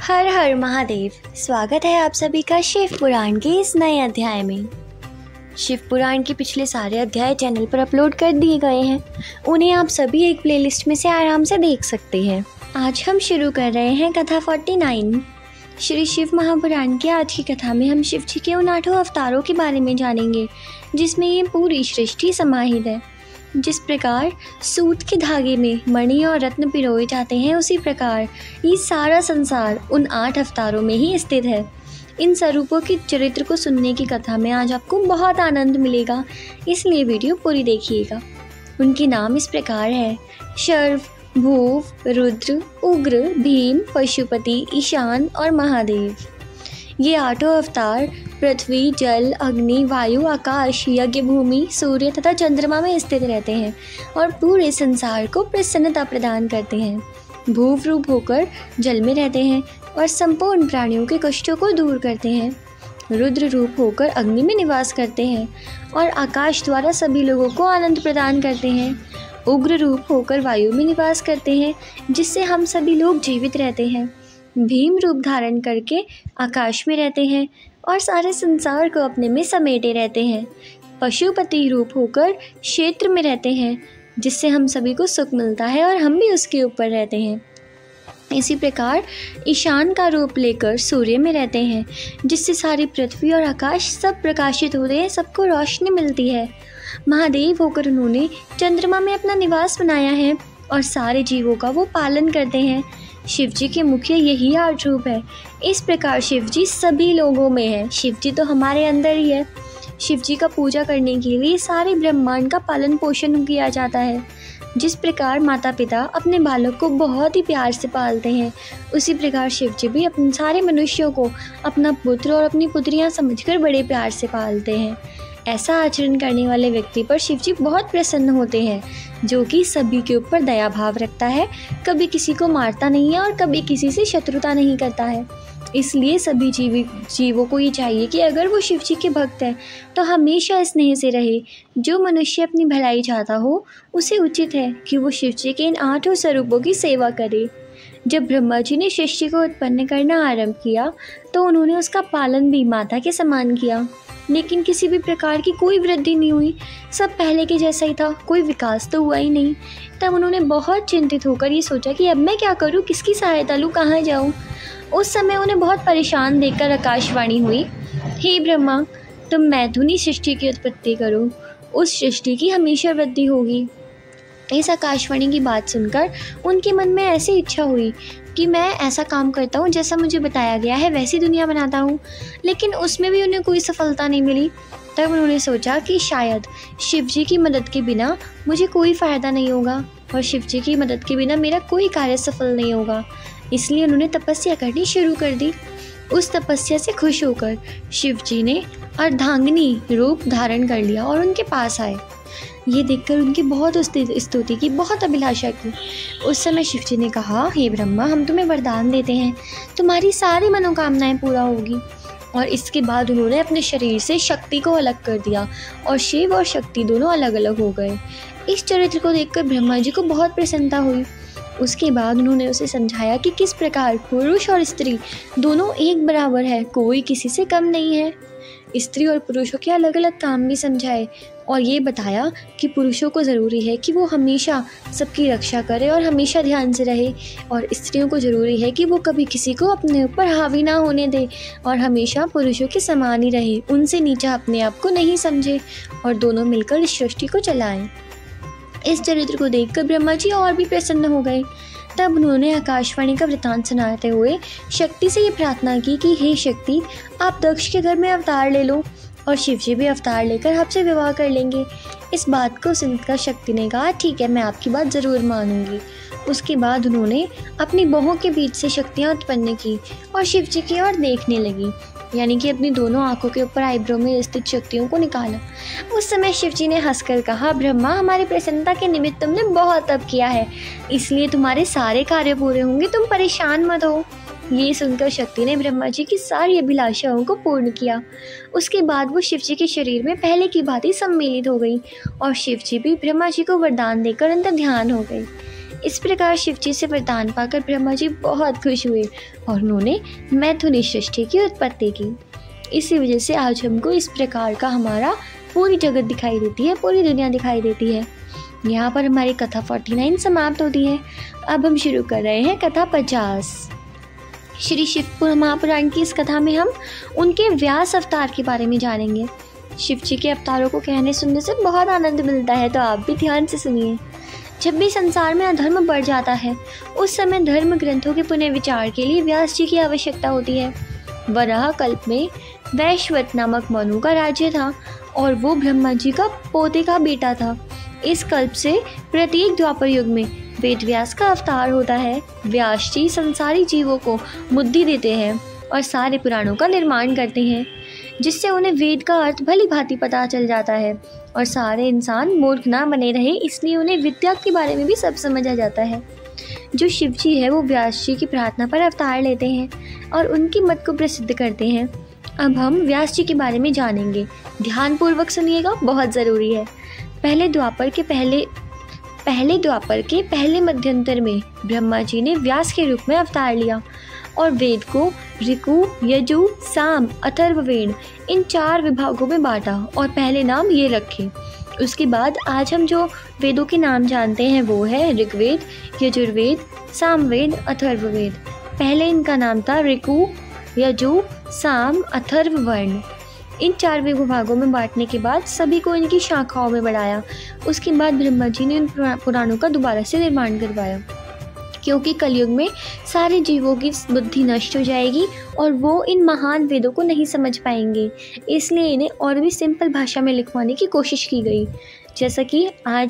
हर हर महादेव। स्वागत है आप सभी का शिव पुराण के इस नए अध्याय में। शिव पुराण के पिछले सारे अध्याय चैनल पर अपलोड कर दिए गए हैं, उन्हें आप सभी एक प्लेलिस्ट में से आराम से देख सकते हैं। आज हम शुरू कर रहे हैं कथा 49। श्री शिव महापुराण की आज की कथा में हम शिव जी के उन 8 अवतारों के बारे में जानेंगे जिसमें ये पूरी सृष्टि समाहित है। जिस प्रकार सूत के धागे में मणि और रत्न पिरोए जाते हैं, उसी प्रकार ये सारा संसार उन 8 अवतारों में ही स्थित है। इन स्वरूपों के चरित्र को सुनने की कथा में आज आपको बहुत आनंद मिलेगा, इसलिए वीडियो पूरी देखिएगा। उनके नाम इस प्रकार है: शर्व, भूव, रुद्र, उग्र, भीम, पशुपति, ईशान और महादेव। ये 8 अवतार पृथ्वी, जल, अग्नि, वायु, आकाश, यज्ञ भूमि, सूर्य तथा चंद्रमा में स्थित रहते हैं और पूरे संसार को प्रसन्नता प्रदान करते हैं। भूव रूप होकर जल में रहते हैं और संपूर्ण प्राणियों के कष्टों को दूर करते हैं। रुद्र रूप होकर अग्नि में निवास करते हैं और आकाश द्वारा सभी लोगों को आनंद प्रदान करते हैं। उग्र रूप होकर वायु में निवास करते हैं, जिससे हम सभी लोग जीवित रहते हैं। भीम रूप धारण करके आकाश में रहते हैं और सारे संसार को अपने में समेटे रहते हैं। पशुपति रूप होकर क्षेत्र में रहते हैं, जिससे हम सभी को सुख मिलता है और हम भी उसके ऊपर रहते हैं। इसी प्रकार ईशान का रूप लेकर सूर्य में रहते हैं, जिससे सारी पृथ्वी और आकाश सब प्रकाशित होते हैं, सबको रोशनी मिलती है। महादेव होकर उन्होंने चंद्रमा में अपना निवास बनाया है और सारे जीवों का वो पालन करते हैं। शिव जी के मुख्य यही 8 रूप है। इस प्रकार शिव जी सभी लोगों में है। शिव जी तो हमारे अंदर ही है। शिव जी का पूजा करने के लिए सारे ब्रह्मांड का पालन पोषण किया जाता है। जिस प्रकार माता पिता अपने बालक को बहुत ही प्यार से पालते हैं, उसी प्रकार शिव जी भी अपने सारे मनुष्यों को अपना पुत्र और अपनी पुत्रियां समझकर बड़े प्यार से पालते हैं। ऐसा आचरण करने वाले व्यक्ति पर शिव जी बहुत प्रसन्न होते हैं, जो कि सभी के ऊपर दया भाव रखता है, कभी किसी को मारता नहीं है और कभी किसी से शत्रुता नहीं करता है। इसलिए सभी जीवों को ये चाहिए कि अगर वो शिव जी के भक्त हैं तो हमेशा स्नेह से रहे। जो मनुष्य अपनी भलाई चाहता हो, उसे उचित है कि वो शिव जी के इन 8 स्वरूपों की सेवा करे। जब ब्रह्मा जी ने सृष्टि को उत्पन्न करना आरंभ किया तो उन्होंने उसका पालन भी माता के समान किया, लेकिन किसी भी प्रकार की कोई वृद्धि नहीं हुई। सब पहले के जैसा ही था, कोई विकास तो हुआ ही नहीं। तब उन्होंने बहुत चिंतित होकर ये सोचा कि अब मैं क्या करूं, किसकी सहायता लूं, कहाँ जाऊं। उस समय उन्हें बहुत परेशान देखकर आकाशवाणी हुई: हे ब्रह्मा, तुम मैथुनी सृष्टि की उत्पत्ति करो, उस सृष्टि की हमेशा वृद्धि होगी। इस आकाशवाणी की बात सुनकर उनके मन में ऐसी इच्छा हुई कि मैं ऐसा काम करता हूँ जैसा मुझे बताया गया है, वैसी दुनिया बनाता हूँ, लेकिन उसमें भी उन्हें कोई सफलता नहीं मिली। तब उन्होंने सोचा कि शायद शिव जी की मदद के बिना मुझे कोई फ़ायदा नहीं होगा और शिव जी की मदद के बिना मेरा कोई कार्य सफल नहीं होगा। इसलिए उन्होंने तपस्या करनी शुरू कर दी। उस तपस्या से खुश होकर शिव जी ने अर्धांगिनी रूप धारण कर लिया और उनके पास आए। ये देखकर उनकी बहुत स्तुति की, बहुत अभिलाषा की। उस समय शिव जी ने कहा: हे ब्रह्मा, हम तुम्हें वरदान देते हैं, तुम्हारी सारी मनोकामनाएं पूरा होगी। और इसके बाद उन्होंने अपने शरीर से शक्ति को अलग कर दिया और शिव और शक्ति दोनों अलग अलग हो गए। इस चरित्र को देखकर ब्रह्मा जी को बहुत प्रसन्नता हुई। उसके बाद उन्होंने उसे समझाया कि किस प्रकार पुरुष और स्त्री दोनों एक बराबर है, कोई किसी से कम नहीं है। स्त्री और पुरुषों के अलग अलग काम भी समझाए और ये बताया कि पुरुषों को ज़रूरी है कि वो हमेशा सबकी रक्षा करे और हमेशा ध्यान से रहे, और स्त्रियों को ज़रूरी है कि वो कभी किसी को अपने ऊपर हावी ना होने दे और हमेशा पुरुषों के समान ही रहे, उनसे नीचा अपने आप को नहीं समझे और दोनों मिलकर इस सृष्टि को चलाएं। इस चरित्र को देखकर ब्रह्मा जी और भी प्रसन्न हो गए। तब उन्होंने आकाशवाणी का वृत्तांत सुनाते हुए शक्ति से ये प्रार्थना की कि हे शक्ति, आप दक्ष के घर में अवतार ले लो और शिव जी भी अवतार लेकर आपसे विवाह कर लेंगे। इस बात को सुनकर शक्ति ने कहा: ठीक है, मैं आपकी बात ज़रूर मानूंगी। उसके बाद उन्होंने अपनी बाहों के बीच से शक्तियाँ उत्पन्न की और शिव जी की ओर देखने लगी, यानी कि अपनी दोनों आंखों के ऊपर आईब्रो में स्थित शक्तियों को निकाला। उस समय शिव जी ने हंसकर कहा: ब्रह्मा, हमारी प्रसन्नता के निमित्त तुमने बहुत तप किया है, इसलिए तुम्हारे सारे कार्य पूरे होंगे, तुम परेशान मत हो। ये सुनकर शक्ति ने ब्रह्मा जी की सारी अभिलाषाओं को पूर्ण किया। उसके बाद वो शिव जी के शरीर में पहले की भांति सम्मिलित हो गई और शिव जी भी ब्रह्मा जी को वरदान देकर अंतर ध्यान हो गई। इस प्रकार शिव जी से वरदान पाकर ब्रह्मा जी बहुत खुश हुए और उन्होंने मैथुनी सृष्टि की उत्पत्ति की। इसी वजह से आज हमको इस प्रकार का हमारा पूरी जगत दिखाई देती है, पूरी दुनिया दिखाई देती है। यहाँ पर हमारी कथा 49 समाप्त होती है। अब हम शुरू कर रहे हैं कथा 50। श्री शिव महापुराण की इस कथा में हम उनके व्यास अवतार के बारे में जानेंगे। शिव जी के अवतारों को कहने सुनने से बहुत आनंद मिलता है, तो आप भी ध्यान से सुनिए। जब भी संसार में अधर्म बढ़ जाता है, उस समय धर्म ग्रंथों के पुनः विचार के लिए व्यास जी की आवश्यकता होती है। वराह कल्प में वैश्वत नामक मनु का राज्य था और वो ब्रह्मा जी का पोते का बेटा था। इस कल्प से प्रत्येक द्वापर युग में वेद व्यास का अवतार होता है। व्यास जी संसारी जीवों को बुद्धि देते हैं और सारे पुराणों का निर्माण करते हैं, जिससे उन्हें वेद का अर्थ भली भांति पता चल जाता है और सारे इंसान मूर्ख ना बने रहे, इसलिए उन्हें विद्या के बारे में भी सब समझ आ जाता है। जो शिव जी है वो व्यास जी की प्रार्थना पर अवतार लेते हैं और उनकी मत को प्रसिद्ध करते हैं। अब हम व्यास जी के बारे में जानेंगे, ध्यानपूर्वक सुनिएगा, बहुत ज़रूरी है। पहले द्वापर के पहले मध्यांतर में ब्रह्मा जी ने व्यास के रूप में अवतार लिया और वेद को ऋकु, यजु, साम, अथर्ववेद इन 4 विभागों में बांटा और पहले नाम ये रखे। उसके बाद आज हम जो वेदों के नाम जानते हैं वो है ऋग्वेद, यजुर्वेद, सामवेद, अथर्ववेद। पहले इनका नाम था ऋकु, यजु, साम, अथर्ववर्ण। इन 4 विभागों में बांटने के बाद सभी को इनकी शाखाओं में बढ़ाया। उसके बाद ब्रह्मा जी ने इन पुराणों का दोबारा से निर्माण करवाया, क्योंकि कलयुग में सारे जीवों की बुद्धि नष्ट हो जाएगी और वो इन महान वेदों को नहीं समझ पाएंगे, इसलिए इन्हें और भी सिंपल भाषा में लिखवाने की कोशिश की गई। जैसा कि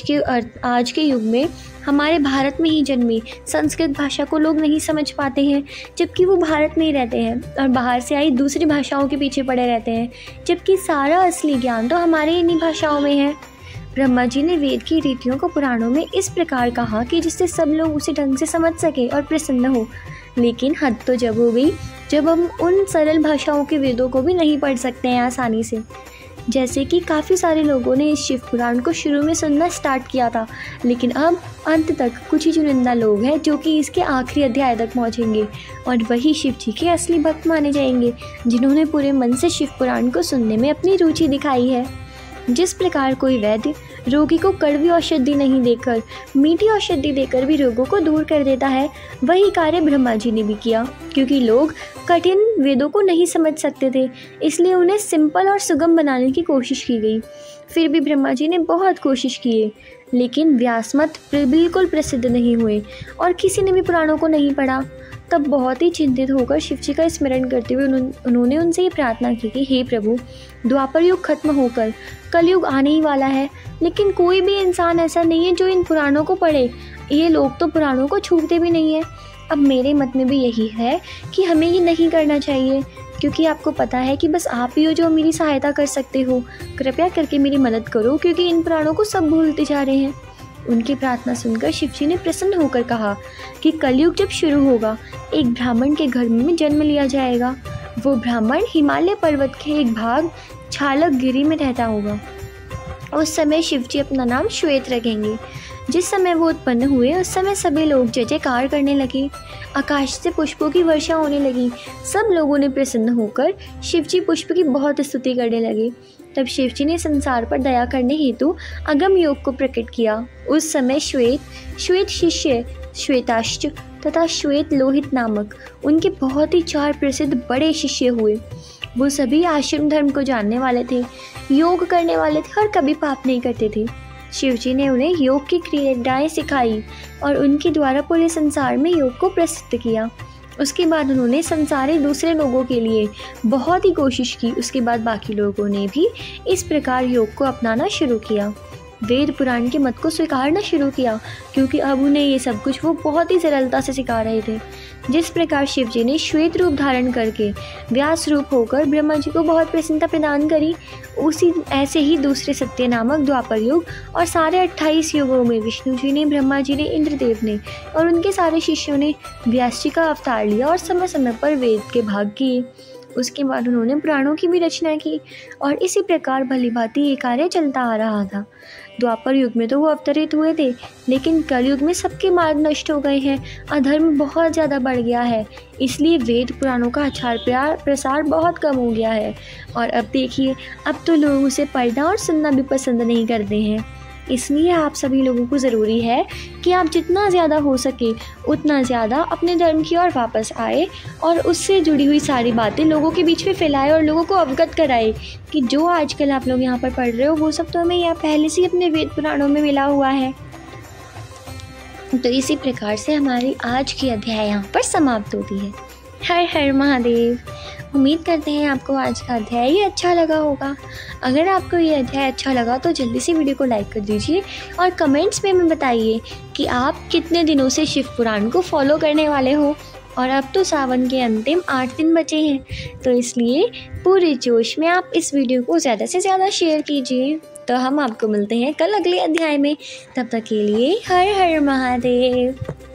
आज के युग में हमारे भारत में ही जन्मी संस्कृत भाषा को लोग नहीं समझ पाते हैं, जबकि वो भारत में ही रहते हैं और बाहर से आई दूसरी भाषाओं के पीछे पड़े रहते हैं, जबकि सारा असली ज्ञान तो हमारे इन्हीं भाषाओं में है। ब्रह्मा जी ने वेद की रीतियों को पुराणों में इस प्रकार कहा कि जिससे सब लोग उसे ढंग से समझ सके और प्रसन्न हो। लेकिन हद तो जब हो गई जब हम उन सरल भाषाओं के वेदों को भी नहीं पढ़ सकते हैं आसानी से। जैसे कि काफ़ी सारे लोगों ने इस शिव पुराण को शुरू में सुनना स्टार्ट किया था, लेकिन अब अंत तक कुछ ही चुनिंदा लोग हैं जो कि इसके आखिरी अध्याय तक पहुँचेंगे और वही शिव जी के असली भक्त माने जाएंगे, जिन्होंने पूरे मन से शिव पुराण को सुनने में अपनी रुचि दिखाई है। जिस प्रकार कोई वैद्य रोगी को कड़वी औषधि नहीं देकर मीठी औषधि देकर भी रोगों को दूर कर देता है, वही कार्य ब्रह्मा जी ने भी किया। क्योंकि लोग कठिन वेदों को नहीं समझ सकते थे, इसलिए उन्हें सिंपल और सुगम बनाने की कोशिश की गई। फिर भी ब्रह्मा जी ने बहुत कोशिश की, लेकिन व्यास मत बिल्कुल प्रसिद्ध नहीं हुए और किसी ने भी पुराणों को नहीं पढ़ा। तब बहुत ही चिंतित होकर शिव जी का स्मरण करते हुए उन्होंने उनसे ये प्रार्थना की कि हे प्रभु, द्वापर युग खत्म होकर कलयुग आने ही वाला है, लेकिन कोई भी इंसान ऐसा नहीं है जो इन पुराणों को पढ़े। ये लोग तो पुराणों को छूते भी नहीं है। अब मेरे मत में भी यही है कि हमें ये नहीं करना चाहिए, क्योंकि आपको पता है कि बस आप ही हो जो मेरी सहायता कर सकते हो। कृपया करके मेरी मदद करो, क्योंकि इन पुराणों को सब भूलते जा रहे हैं। उनकी प्रार्थना सुनकर शिव जी ने प्रसन्न होकर कहा कि कलयुग जब शुरू होगा, एक ब्राह्मण के घर में जन्म लिया जाएगा। वो ब्राह्मण हिमालय पर्वत के एक भाग छालक गिरी में रहता होगा। उस समय शिव जी अपना नाम श्वेत रखेंगे। जिस समय वो उत्पन्न हुए उस समय सभी लोग जय जयकार करने लगे, आकाश से पुष्पों की वर्षा होने लगी। सब लोगों ने प्रसन्न होकर शिव जी पुष्प की बहुत स्तुति करने लगे। तब शिव जी ने संसार पर दया करने हेतु अगम योग को प्रकट किया। उस समय श्वेत शिष्य श्वेताश्च तथा श्वेत लोहित नामक उनके बहुत ही 4 प्रसिद्ध बड़े शिष्य हुए। वो सभी आश्रम धर्म को जानने वाले थे, योग करने वाले थे और कभी पाप नहीं करते थे। शिव जी ने उन्हें योग की क्रियाएं सिखाई और उनके द्वारा पूरे संसार में योग को प्रसिद्ध किया। उसके बाद उन्होंने संसारी दूसरे लोगों के लिए बहुत ही कोशिश की। उसके बाद बाकी लोगों ने भी इस प्रकार योग को अपनाना शुरू किया, वेद पुराण के मत को स्वीकारना शुरू किया, क्योंकि अब उन्हें ये सब कुछ वो बहुत ही सरलता से सिखा रहे थे। जिस प्रकार शिव जी ने श्वेत रूप धारण करके व्यास रूप होकर ब्रह्मा जी को बहुत प्रसन्नता प्रदान करी, ऐसे ही दूसरे सत्य नामक द्वापर युग और सारे 28 युगों में विष्णु जी ने, ब्रह्मा जी ने, इंद्रदेव ने और उनके सारे शिष्यों ने व्यास जी का अवतार लिया और समय समय पर वेद के भाग किए। उसके बाद उन्होंने पुराणों की भी रचना की और इसी प्रकार भली भांति ये कार्य चलता आ रहा था। द्वापर युग में तो वो अवतरित हुए थे, लेकिन कलयुग में सबके मार्ग नष्ट हो गए हैं, अधर्म बहुत ज़्यादा बढ़ गया है, इसलिए वेद पुराणों का प्रसार बहुत कम हो गया है। और अब देखिए, अब तो लोग उसे पढ़ना और सुनना भी पसंद नहीं करते हैं। इसलिए आप सभी लोगों को ज़रूरी है कि आप जितना ज़्यादा हो सके उतना ज़्यादा अपने धर्म की ओर वापस आए और उससे जुड़ी हुई सारी बातें लोगों के बीच में फैलाए और लोगों को अवगत कराए कि जो आजकल आप लोग यहाँ पर पढ़ रहे हो वो सब तो हमें यहाँ पहले से ही अपने वेद पुराणों में मिला हुआ है। तो इसी प्रकार से हमारी आज की अध्याय यहाँ पर समाप्त होती है। हर हर महादेव। उम्मीद करते हैं आपको आज का अध्याय ये अच्छा लगा होगा। अगर आपको ये अध्याय अच्छा लगा तो जल्दी से वीडियो को लाइक कर दीजिए और कमेंट्स में हमें बताइए कि आप कितने दिनों से शिव पुराण को फॉलो करने वाले हो। और अब तो सावन के अंतिम 8 दिन बचे हैं, तो इसलिए पूरे जोश में आप इस वीडियो को ज़्यादा से ज़्यादा शेयर कीजिए। तो हम आपको मिलते हैं कल अगले अध्याय में। तब तक के लिए हर हर महादेव।